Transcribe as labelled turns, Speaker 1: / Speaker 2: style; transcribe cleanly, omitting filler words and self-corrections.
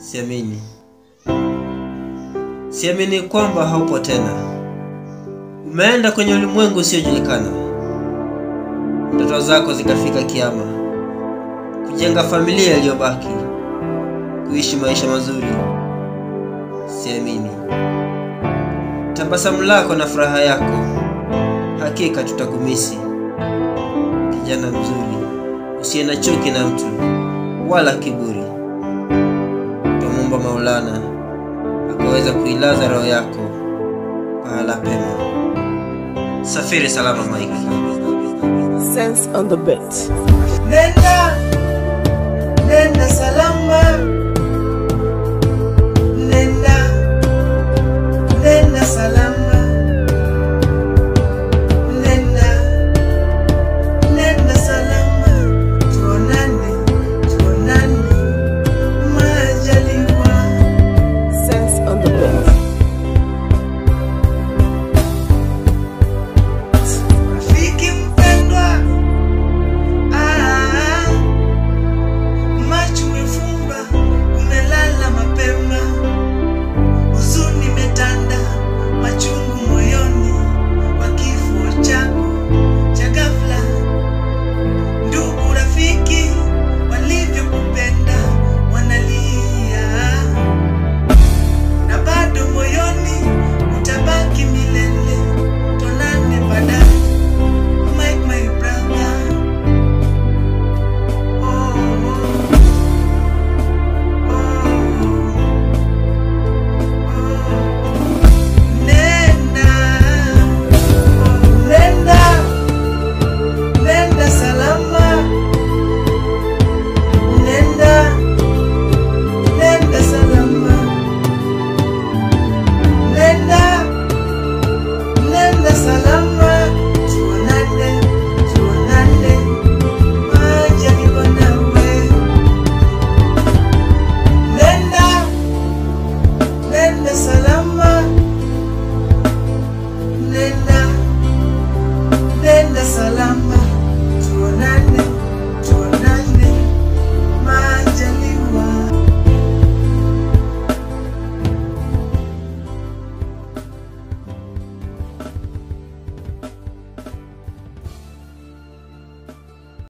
Speaker 1: Siamini. Siamini kwamba haupo tena. Umeenda kwenye ulimwengu usiojulikana. Ndoto zako zikafika kiama. Kujenga familia iliyobaki. Kuishi maisha mazuri. Siamini. Tabasamu lako na furaha yako. Hakika tutakumisi. Kijana mzuri, usiye na chuki na mtu wala kiburi. Tumuomba Maulana akaweza kuilaza roho yako pahala pema. Safiri salama Mike.
Speaker 2: Sense on the beat.
Speaker 3: Nenda, nenda salama. Nenda, nenda salama. Nenda, nenda salama. Tuonane, tuonane majaliwa.
Speaker 2: Sense on the beat.
Speaker 3: Rafiki mpendwa, macho umefumba, umelala mapema. Huzuni imetanda, machungu moyoni kwa kifo chako cha ghafla. Ndugu rafiki walivyokupenda wanalia, na bado moyoni utabaki milele. Tuonane baadaye, Mike my brother. Oh, nenda, nenda, nenda salama. Nenda, nenda salama. Nenda, nenda salama.